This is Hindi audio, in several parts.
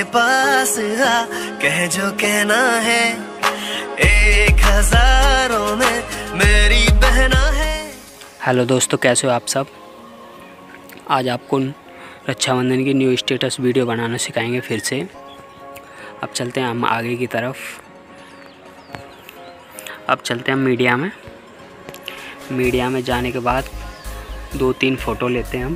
पास आ, कह जो कहना है, 1000 में मेरी बहना है। हेलो दोस्तों, कैसे हो आप सब। आज आपको रक्षाबंधन की न्यू स्टेटस वीडियो बनाना सिखाएंगे फिर से। अब चलते हैं हम आगे की तरफ। अब चलते हैं हम मीडिया में जाने के बाद 2-3 फ़ोटो लेते हैं हम।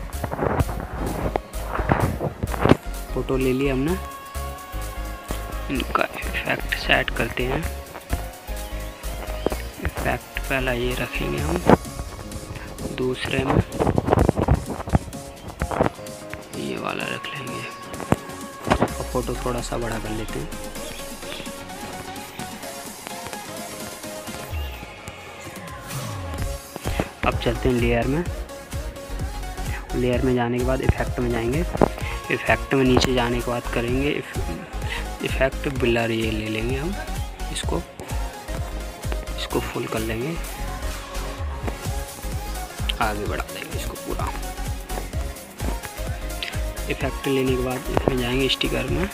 फ़ोटो ले लिए हमने, इनका इफेक्ट सेट करते हैं। इफेक्ट पहला ये रखेंगे हम, दूसरे में ये वाला रख लेंगे और फ़ोटो थोड़ा सा बड़ा कर लेते हैं। अब चलते हैं लेयर में जाने के बाद इफ़ेक्ट में जाएंगे। इफ़ेक्ट में नीचे जाने के बाद करेंगे इफ़ेक्ट ब्लर, ये ले लेंगे हम, इसको फुल कर लेंगे, आगे बढ़ा देंगे इसको पूरा। इफ़ेक्ट लेने के बाद इसमें जाएंगे स्टिकर में।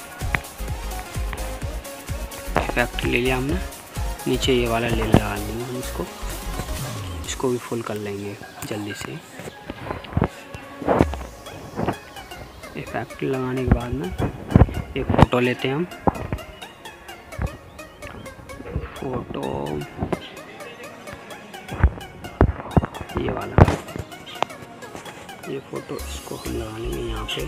इफ़ेक्ट ले लिया हमने, नीचे ये वाला ले लगा लेंगे हम, इसको भी फुल कर लेंगे जल्दी से। इफेक्ट लगाने के बाद में एक फ़ोटो लेते हैं हम। फ़ोटो ये वाला, ये फ़ोटो इसको हम लगा लेंगे यहाँ पे।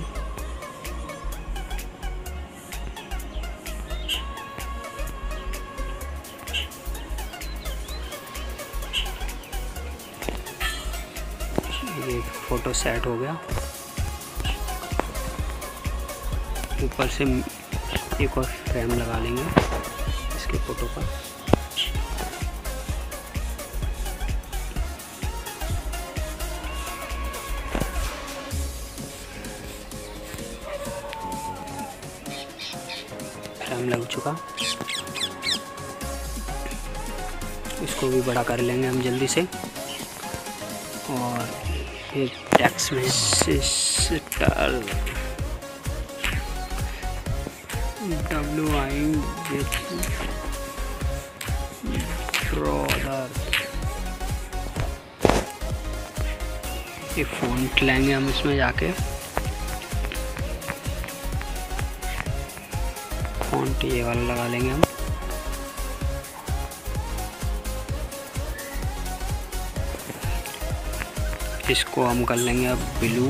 ये फ़ोटो सेट हो गया। ऊपर से एक और फ्रेम लगा लेंगे इसके फ़ोटो पर। फ्रेम लग चुका, इसको भी बड़ा कर लेंगे हम जल्दी से। और एक टेक्स्ट मैसेज ब्रदर, ये फ़ॉन्ट लेंगे हम इसमें जाके। फ़ॉन्ट ये वाला लगा लेंगे हम। इसको हम कर लेंगे अब ब्लू।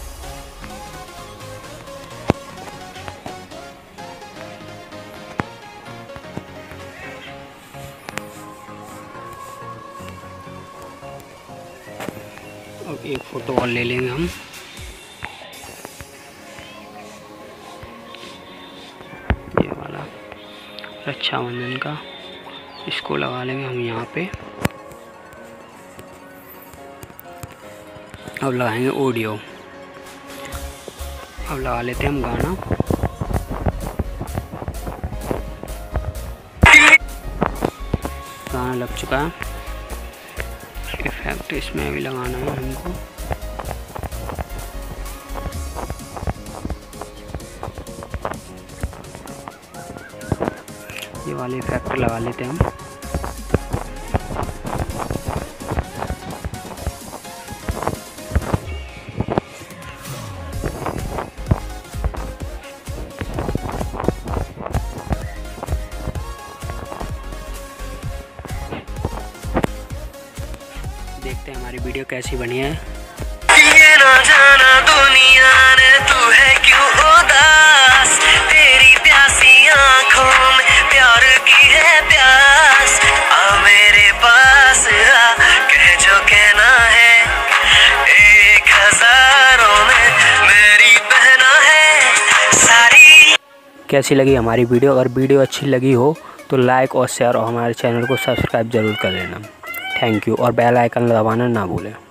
अब एक फ़ोटो और ले लेंगे हम, ये वाला रक्षाबंधन का, इसको लगा लेंगे हम यहाँ पे। अब लगाएंगे ऑडियो। अब लगा लेते हैं हम गाना। गाना लग चुका है। इफेक्ट इसमें भी लगाना है हमको। ये वाले इफेक्ट लगा लेते हैं हम। देखते हैं हमारी वीडियो कैसी बनी है। ये ना जाना दुनिया ने तू है क्यों उदास, तेरी प्यासी आँखों में प्यार की है प्यास। आ मेरे पास आ, कह जो कहना है, 1000 में मेरी बहना है सारी। कैसी लगी हमारी वीडियो? अगर वीडियो अच्छी लगी हो तो लाइक और शेयर और हमारे चैनल को सब्सक्राइब ज़रूर कर लेना। थैंक यू, और बेल आइकन दबाना ना भूलें।